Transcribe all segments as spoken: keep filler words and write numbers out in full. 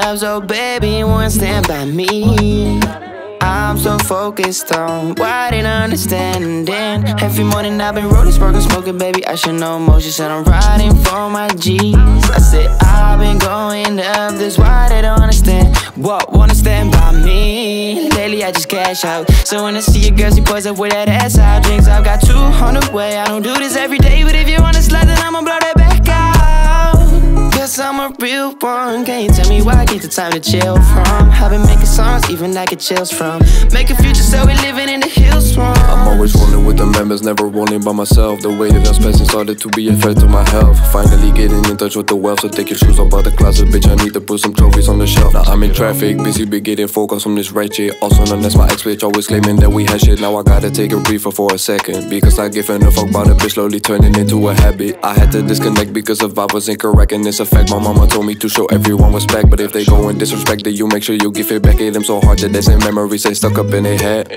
up, so baby, you wanna stand by me. I'm so focused on what I didn't understand. Every morning I've been rolling, sparking, smoking, baby, I should know more. She said I'm riding for my G's. I said I've been going up, this why they don't understand. What, wanna stand by me? Lately I just cash out, so when I see a girl, she pours up with that ass out. Drinks, I've got two hundred way. I don't do this every day, but if you wanna slide, then I'ma blow that back out. Cause I'm a real one. Can you tell me where I get the time to chill from? I've been making songs, even I get chills from. Make a future, so we living in the hills from. I'm always rolling with the members, never rolling by myself. The way that I'm spacing started to be a threat to my health. Finally getting in touch with the wealth, so take your shoes off out the closet, bitch. I need to put some trophies on the shelf. Now I'm in traffic, busy be getting focused on this right shit. Also known as my ex bitch, always claiming that we had shit. Now I gotta take a breather for a second, because not giving a fuck about a bitch slowly turning into a habit. I had to disconnect because if I was incorrect, and it's a fact. My mama told me to show everyone respect, but if they go and disrespect it, you make sure you give it back. Hit them so hard that they say memories stay stuck up in their head.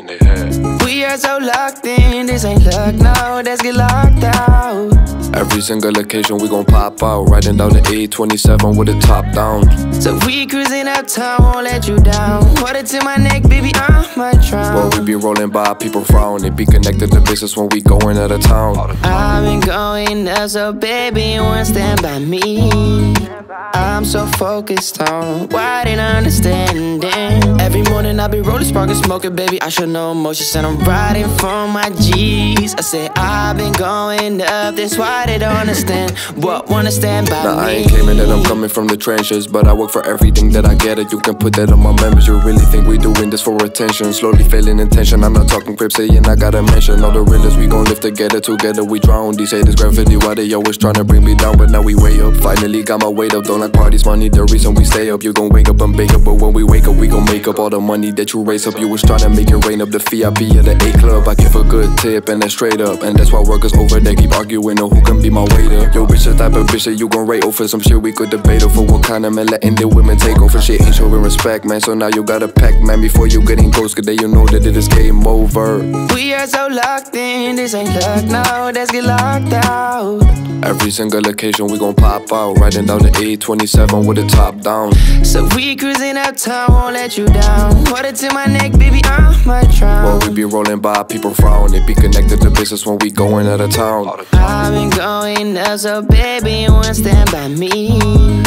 We are so locked in, this ain't luck, no, let's get locked out. Every single occasion we gon' pop out, riding down the eight twenty-seven with the top down. So we cruising uptown, won't let you down. Water to my neck, baby, I might drown. Well, we be rolling by, people frown. They be connected to business when we going out of town. I've been going up, so baby, you wanna stand by me. I'm so focused on what I didn't understand. Every morning I be rolling, sparking, smoking, baby, I should know more. She said I'm riding for my G's. I said I've been going up, that's why they don't understand. What, wanna stand by nah, me? I ain't claiming that I'm coming from the trenches, but I work for everything that I get it. You can put that on my members. You really think we doing this for attention? Slowly failing intention. I'm not talking crib saying I gotta mention all the realest. We gon' live together, together we drown. These haters gravity, why they always tryna bring me down, but now we way up. Finally got my weight up, don't like parties, money, the reason we stay up. You gon' wake up and bake up, but when we wake up, we gon' make up all the money that you raise up. You was tryna make it rain up, the V I P at the A club. I give a good tip and then straight up, and that's why workers over there keep arguing on who can be my waiter. Yo, bitch, the type of bitch that you gon' rate over some shit we could debate over. What kind of man letting the women take over? Shit ain't showing respect, man, so now you gotta pack, man, before you getting close, cause then you know that it is game over. We are so locked in, this ain't luck, no, let's get locked out. Every single occasion we gon' pop out, riding down the eight twenty-seven with the top down. So we cruising uptown, won't let you down. Water to my neck, baby, I might drown. Well, we be rolling by, people frown. They be connected to business when we going out of town. I've been going up, so baby, you wanna stand by me.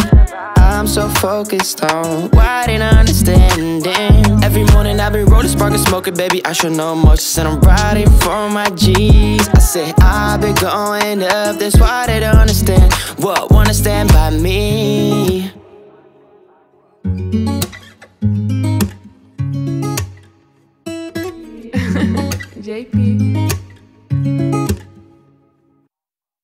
I'm so focused on what I didn't understand. Every morning I be rolling, sparking, smoking, baby, I should know more. She said I'm riding for my G's. I said I've been going up, that's why they don't understand. What, wanna stand by me? J P